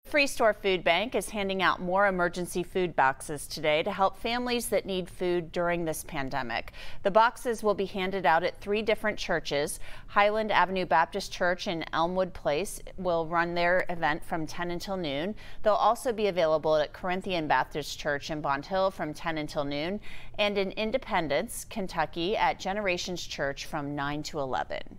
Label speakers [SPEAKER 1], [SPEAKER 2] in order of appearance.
[SPEAKER 1] Freestore Foodbank is handing out more emergency food boxes today to help families that need food during this pandemic. The boxes will be handed out at 3 different churches. Highland Avenue Baptist Church in Elmwood Place will run their event from 10 until noon. They'll also be available at Corinthian Baptist Church in Bond Hill from 10 until noon and in Independence, Kentucky at Generations Church from 9 to 11.